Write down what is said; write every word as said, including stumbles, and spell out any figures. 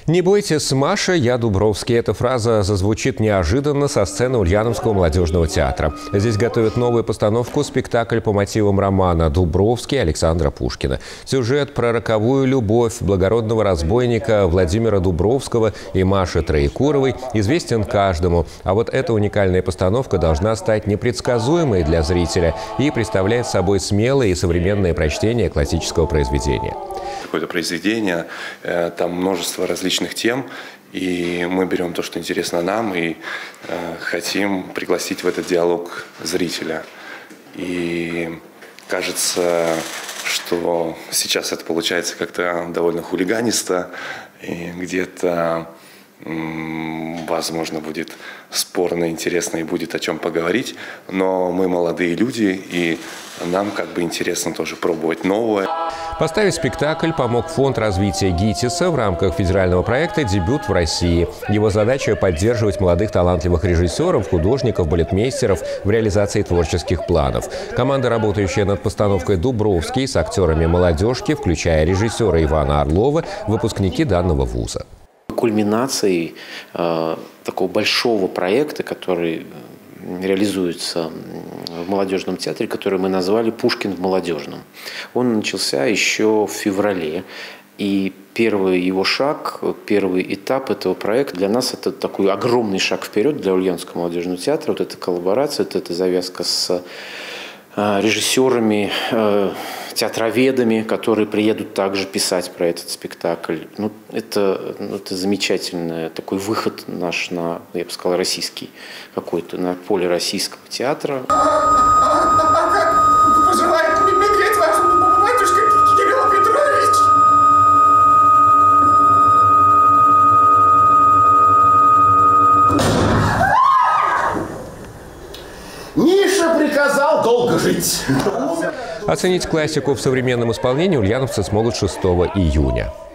«Не бойтесь, Маша, я Дубровский». Эта фраза зазвучит неожиданно со сцены Ульяновского молодежного театра. Здесь готовят новую постановку, спектакль по мотивам романа «Дубровский» Александра Пушкина. Сюжет про роковую любовь благородного разбойника Владимира Дубровского и Маши Троекуровой известен каждому. А вот эта уникальная постановка должна стать непредсказуемой для зрителя и представляет собой смелое и современное прочтение классического произведения. Какое-то произведение, там множество различных тем, и мы берем то, что интересно нам, и э, хотим пригласить в этот диалог зрителя. И кажется, что сейчас это получается как-то довольно хулиганисто, и где-то, м- возможно, будет спорно, интересно и будет о чем поговорить, но мы молодые люди, и нам как бы интересно тоже пробовать новое. Поставить спектакль помог Фонд развития ГИТИСа в рамках федерального проекта «Дебют в России». Его задача – поддерживать молодых талантливых режиссеров, художников, балетмейстеров в реализации творческих планов. Команда, работающая над постановкой «Дубровский» с актерами молодежки, включая режиссера Ивана Орлова, выпускники данного вуза. Кульминацией э, такого большого проекта, который реализуется в молодежном театре, который мы назвали «Пушкин в молодежном». Он начался еще в феврале. И первый его шаг, первый этап этого проекта для нас это такой огромный шаг вперед для Ульяновского молодежного театра. Вот эта коллаборация, вот эта завязка с режиссерами, театроведами, которые приедут также писать про этот спектакль. Ну, это, это замечательный такой выход наш на, я бы сказал, российский какой-то, на поле российского театра. Пожелает медведь вашему батюшке Кирилл Петрович. Миша приказал долго жить. Оценить классику в современном исполнении ульяновцы смогут шестого июня.